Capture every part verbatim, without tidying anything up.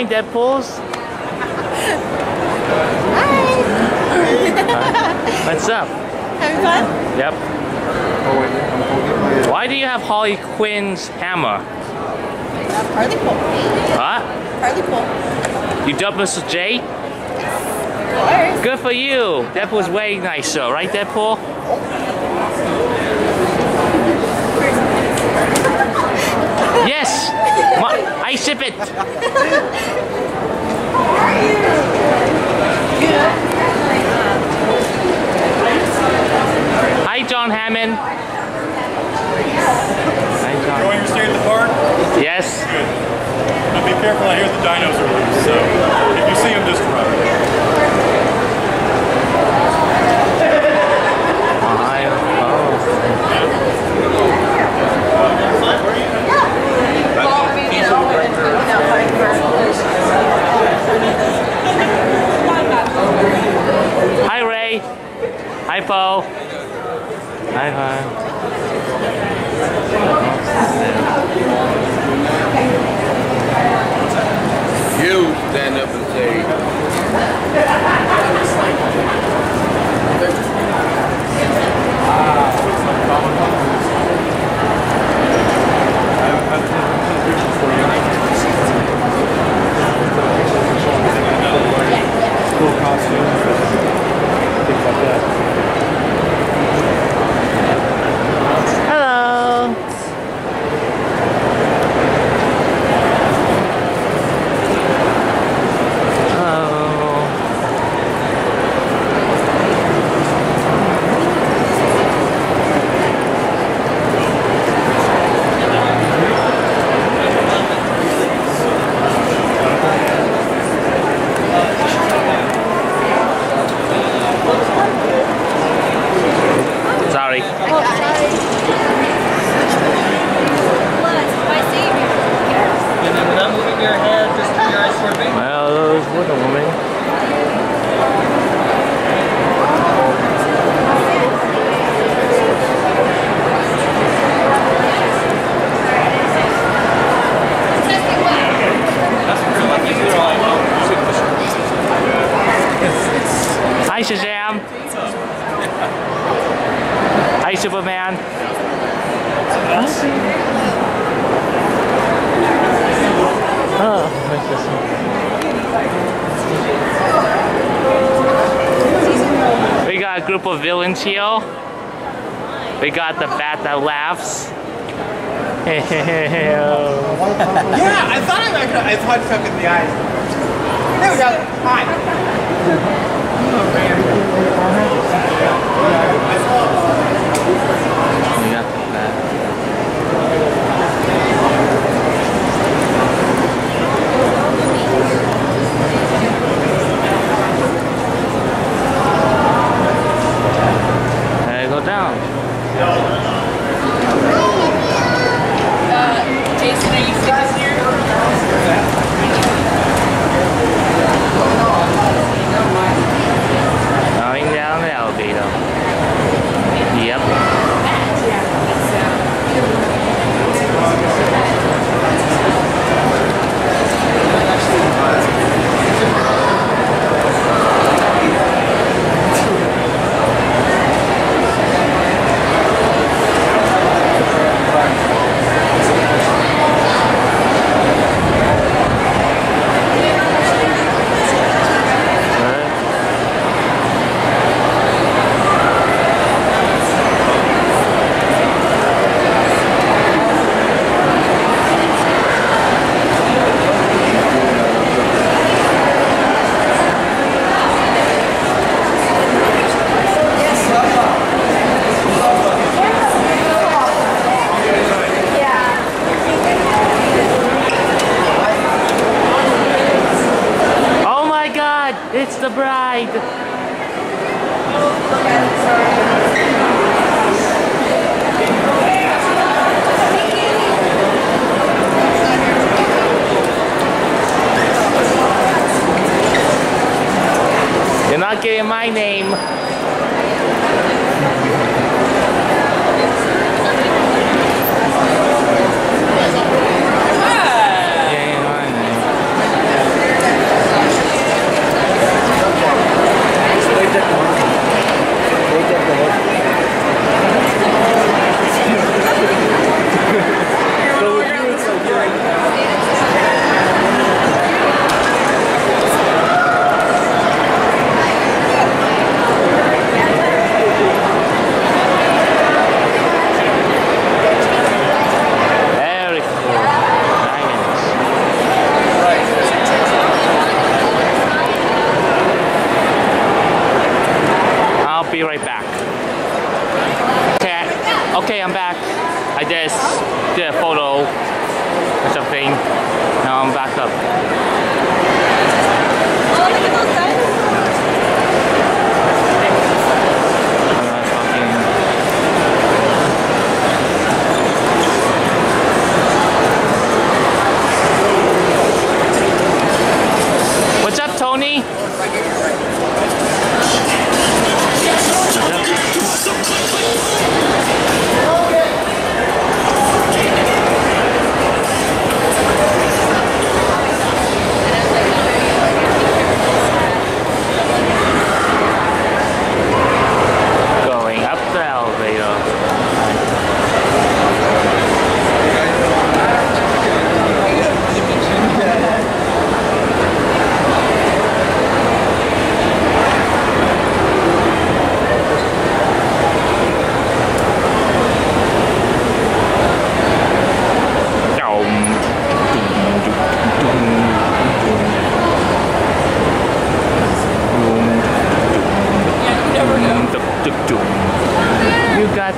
going, Deadpools? Hi. What's up? Having fun? Yep. Why do you have Harley Quinn's hammer? Harley Pool. What? Harley Pool. You dubbed Mister J? Of course. Good for you. Deadpool's way nicer, right, Deadpool? Yes! Ma I sip it! Hi, John Hammond. Hi, John. Enjoying your stay at the park? Yes. Good. Now be careful, I hear the dinos are loose, so if you see them, just run. Hi, Ray. Hi, Po. Hi, hi. You stand up and say. Cool costumes, things like that. Hello. Sorry. And then without moving your head, just keep your eyes toward me. Well, those Wonder Woman. Hi, Shazam. Hi, Superman. Oh, what's this one? We got a group of villains here. We got the bat that laughs. Yeah, I thought I might. I thought I took in the eyes. There we go. Hi. We got the bat. There you go down. Jason, are you sitting here? Going down the elevator. Yep. Oh my God! It's the bride. You're not getting my name. Getting my name.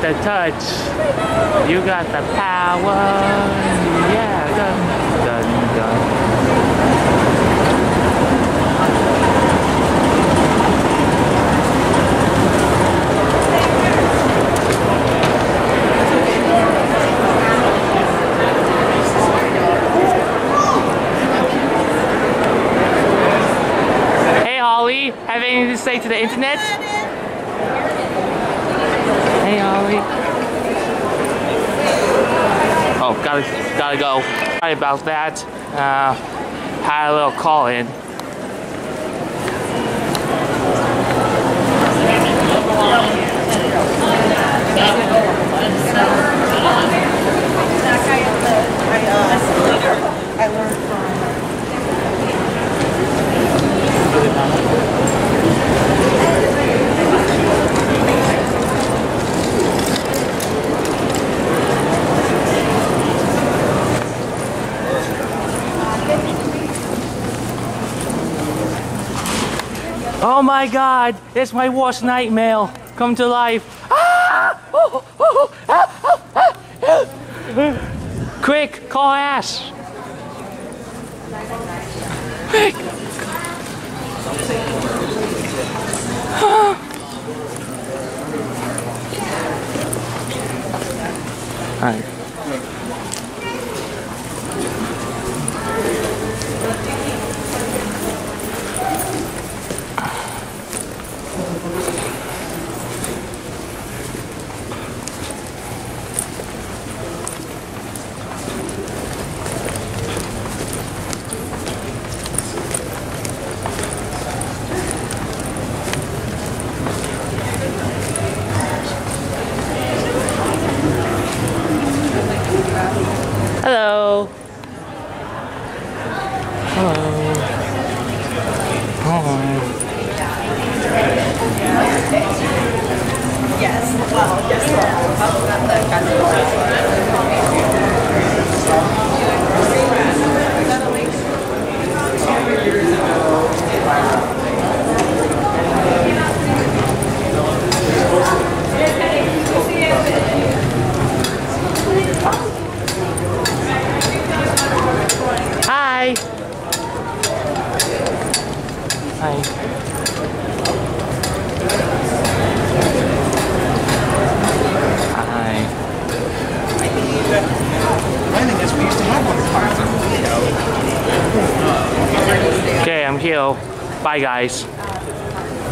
the touch. You got the power. Yeah, dun, dun, dun. Hey Holly, have anything to say to the internet? Hey Holly. Oh, gotta, gotta go. Sorry about that. Uh, had a little call in. I learned from. Oh my God, it's my worst nightmare come to life. Ah! Oh, oh, ah, ah, ah. Quick, call Ash. Quick. Ah. Hi. Hello. Hello. Hello. Yes. Well, guess what? How about the Hi. Hi. Hi. I think it's we used to have one in the park. Okay, I'm here. Bye, guys.